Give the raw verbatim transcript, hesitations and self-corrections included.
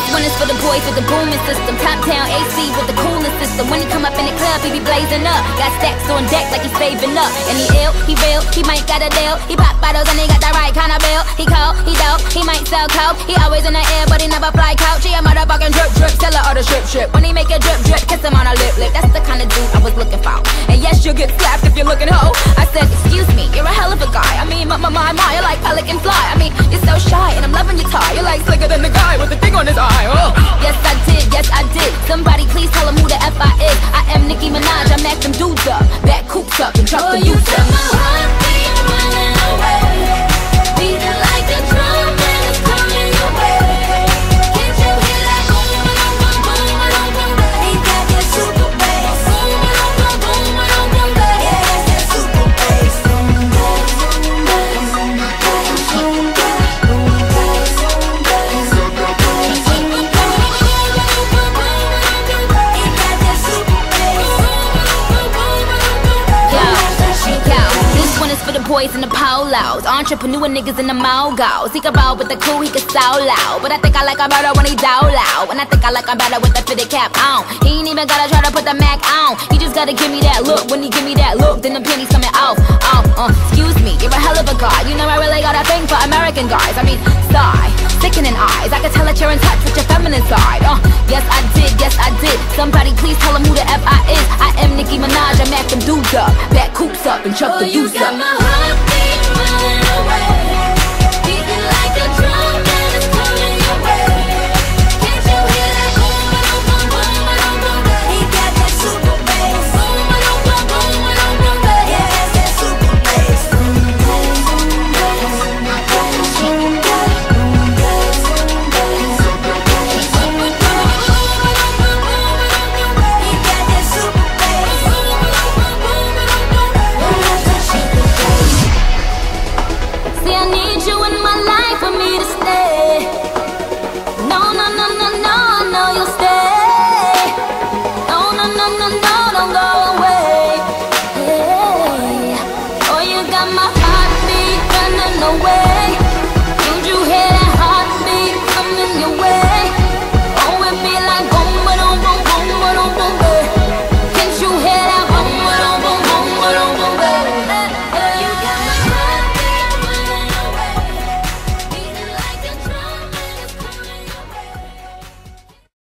one is for the boys with the booming system. Top down A C with the coolest system. When he come up in the club, he be blazing up. Got stacks on deck like he's saving up. And he ill, he real, he might got a deal. He pop bottles and he got the right kind of bill. He cold, he dope, he might sell coke. He always in the air, but he never fly couch. He a motherfucking drip drip, tell her all the strip strip. When he make a drip drip, kiss him on a lip lip. That's the kind of dude I was looking for. And yes, you'll get slapped if you're looking hoe. I said, excuse me, you're a hell of a guy. I mean, my, my, my, my, you're like pelican fly. I mean, you're so shy and I'm loving your tie. You're like slicker than the guy with the thing on his eye. Oh. Yes, I did, yes, I did. Somebody please tell him who the F I is. I am Nicki Minaj, I mack them dudes up. Back coops up and truck the youth up. My heartbeat running away, beating like a drum and it's coming your way. Can't you hear that boom, boom, boom, boom, boom, boom, boom? He got that super bass. Boom, boom, boom, boom, boom, boom, boom. Yeah, that's that super bass. Boom, boom, boom, boom, boom, boom, boom, for the boys in the polos, entrepreneur niggas in the mogos. He can roll with the cool, he can so loud. But I think I like him better when he down loud. And I think I like him better with the fitted cap on. He ain't even gotta try to put the Mac on. He just gotta give me that look. When he give me that look, then the pennies coming off. Oh, uh, excuse me, you're a hell of a guy. You know I really got a thing for American guys. I mean, sigh, sickening eyes. I can tell that you're in touch with your feminine side. Uh, yes I did, yes I did. Somebody please tell him who the F I is. I am Nicki Minaj, I mack them dudes up. Back coops up and chuck the you youth got up. my heartbeat running away.